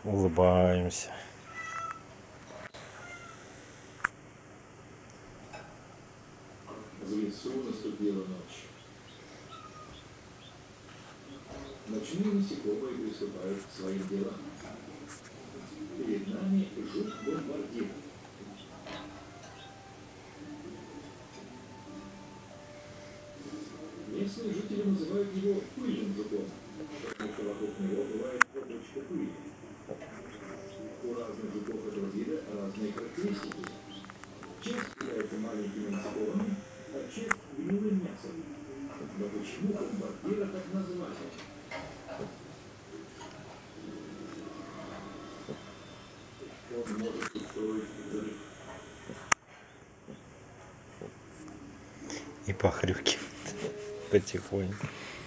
улыбаемся. В лесу наступила ночь. Ночные насекомые приступают к своим делам. Перед нами жук-бомбардир. Местные жители называют его пыльным жуком, потому что вокруг него бывает облачко пыли. У разных жуков этого вида разные характеристики. Часть является маленькими насекомыми, а часть гнилым мясом. Но почему бомбардира так назвали? Он может устроить взрыв. И похрюкивает потихоньку.